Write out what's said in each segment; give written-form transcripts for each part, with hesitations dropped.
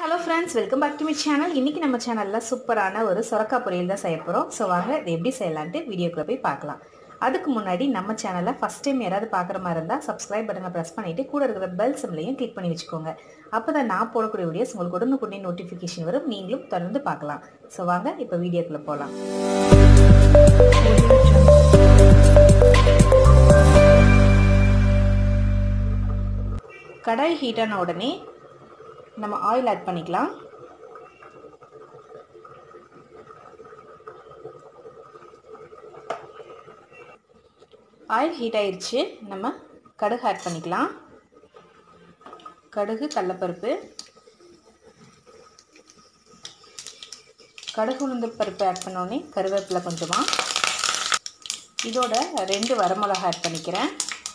Hello friends, welcome back to my channel. இன்னைக்கு நம்ம சேனல்ல சூப்பரான ஒரு சொரக்காய் பொரியல் தான் செய்ய போறோம். சோ வாங்க இத எப்படி செய்யலாம்னு வீடியோக்குள்ள போய் பார்க்கலாம். அதுக்கு முன்னாடி நம்ம சேனலை ஃபர்ஸ்ட் டைம் யாராவது பார்க்குற மாதிரி இருந்தா subscribe பட்டனை பிரஸ் பண்ணிட்டு கூட இருக்கிற பெல் சிம்பலையும் கிளிக் பண்ணி வெச்சுக்கோங்க. அப்பதான் நான் போடக்கூடிய வீடியோஸ் உங்களுக்கு உடனுக்குடனே நோட்டிஃபிகேஷன் வரும். நீங்களும் தொடர்ந்து பார்க்கலாம். சோ வாங்க இப்போ வீடியோக்குள்ள போலாம். கடாய் ஹீட் ஆன உடனே நம்ம ஆயில் ஆட் பண்ணிக்கலாம். ஆயில் ஹீட் ஆயிருச்சு. நம்ம கடுகு ஆட் பண்ணிக்கலாம். கடுகு, கடலைப்பருப்பு, கடுகு உளுந்து பருப்பு ஆட் பண்ணோடனே கருவேப்பிலை கொஞ்சமா, இதோட 2 வரமிளகாய் ஆட் பண்ணிக்கிறேன்.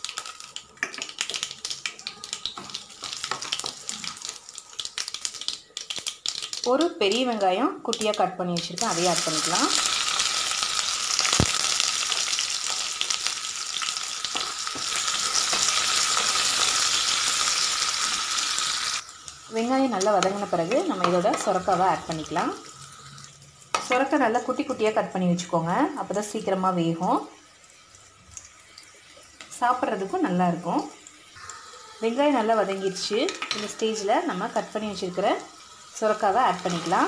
ஒரு பெரிய வெங்காயம் குட்டியாக கட் பண்ணி வச்சுருக்கேன், அதையும் ஆட் பண்ணிக்கலாம். வெங்காயம் நல்லா வதங்கின பிறகு நம்ம இதோட சொரக்காவை ஆட் பண்ணிக்கலாம். சொரக்காய் நல்லா குட்டி குட்டியாக கட் பண்ணி வச்சுக்கோங்க, அப்போ தான் சீக்கிரமாக வேகும், சாப்பிட்றதுக்கும் நல்லாயிருக்கும். வெங்காயம் நல்லா வதங்கிடுச்சு. இந்த ஸ்டேஜில் நம்ம கட் பண்ணி வச்சுருக்கிற சொரக்காவை ஆட் பண்ணிக்கலாம்.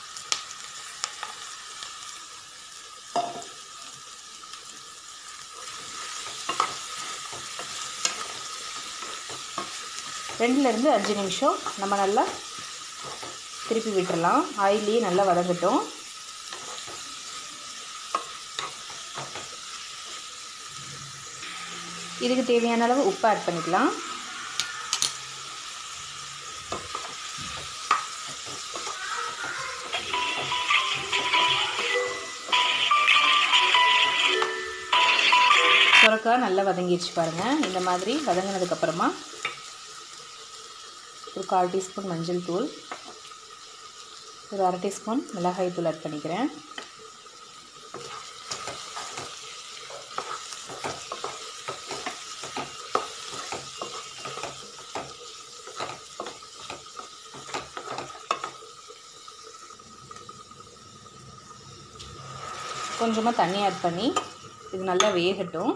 ரெண்டுலேருந்து 5 நிமிஷம் நம்ம நல்லா திருப்பி விட்டுறலாம். ஆயிலே நல்லா வதங்கட்டும். இதுக்கு தேவையான அளவு உப்பு ஆட் பண்ணிக்கலாம். சொரக்காய் நல்லா வதங்கிடுச்சு பாருங்கள். இந்த மாதிரி வதங்கினதுக்கப்புறமா ஒரு 1/4 டீஸ்பூன் மஞ்சள் தூள், ஒரு 1/2 டீஸ்பூன் மிளகாய் தூள் ஆட் பண்ணிக்கிறேன். கொஞ்சமாக தண்ணி ஆட் பண்ணி இது நல்லா வேகட்டும்.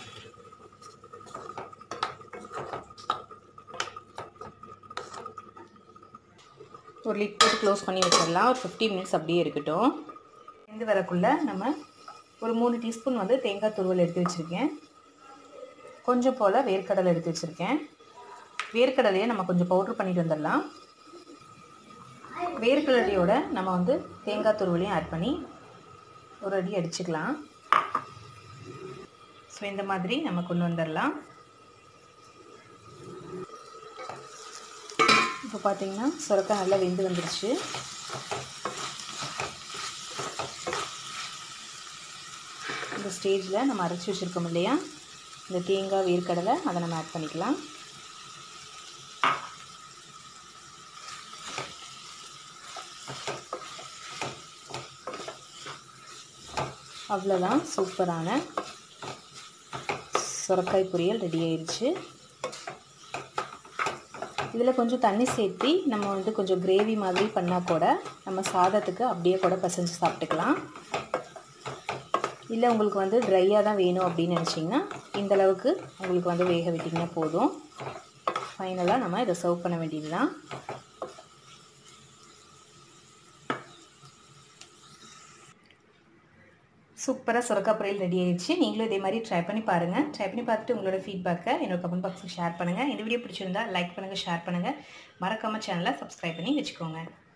ஒரு லிட் போட்டு க்ளோஸ் பண்ணி வச்சிடலாம். ஒரு 15 மினிட்ஸ் அப்படியே இருக்கட்டும். வெந்து வரக்குள்ளே நம்ம ஒரு 3 டீஸ்பூன் தேங்காய் துருவல் எடுத்து வச்சுருக்கேன். கொஞ்சம் போல் வேர்க்கடலை எடுத்து வச்சுருக்கேன். வேர்க்கடலையை நம்ம கொஞ்சம் பவுட்ரு பண்ணிட்டு வந்துடலாம். வேர்க்கடலையோட நம்ம தேங்காய் துருவலையும் ஆட் பண்ணி ஒரு அடி அடிச்சுக்கலாம். ஸோ இந்த மாதிரி நம்ம கொண்டு வந்துடலாம். இப்போ பார்த்தீங்கன்னா சொரக்காய் நல்லா வெந்து வந்துருச்சு. இந்த ஸ்டேஜில் நம்ம அரைச்சி வச்சுருக்கோம் இல்லையா, இந்த தேங்காய் வேர்க்கடலை, அதை நம்ம ஆட் பண்ணிக்கலாம். அவ்வளோதான், சூப்பரான சொரக்காய் பொரியல் ரெடி ஆயிடுச்சு. இதில் கொஞ்சம் தண்ணி சேர்த்து நம்ம கொஞ்சம் கிரேவி மாதிரி பண்ணால் கூட நம்ம சாதத்துக்கு அப்படியே கூட பசைஞ்சு சாப்பிட்டுக்கலாம். இல்லை உங்களுக்கு ட்ரையாக தான் வேணும் அப்படின்னு நினச்சிங்கன்னா இந்தளவுக்கு உங்களுக்கு வேக விட்டிங்கன்னா போதும். ஃபைனலாக நம்ம இதை சர்வ் பண்ண வேண்டியது தான். சூப்பராக சொரக்காய் பொரியல் ரெடி ஆயிடுச்சு. நீங்களும் இதே மாதிரி ட்ரை பண்ணி பாருங்கள். ட்ரை பண்ணி பார்த்துட்டு உங்களோட ஃபீட்பேக்கை என்னோட கமெண்ட் பாக்ஸில் ஷேர் பண்ணுங்கள். இந்த வீடியோ பிடிச்சிருந்தா லைக் பண்ணுங்கள், ஷேர் பண்ணுங்கள். மறக்காமல் சேனலை சப்ஸ்கிரைப் பண்ணி வச்சுக்கோங்க.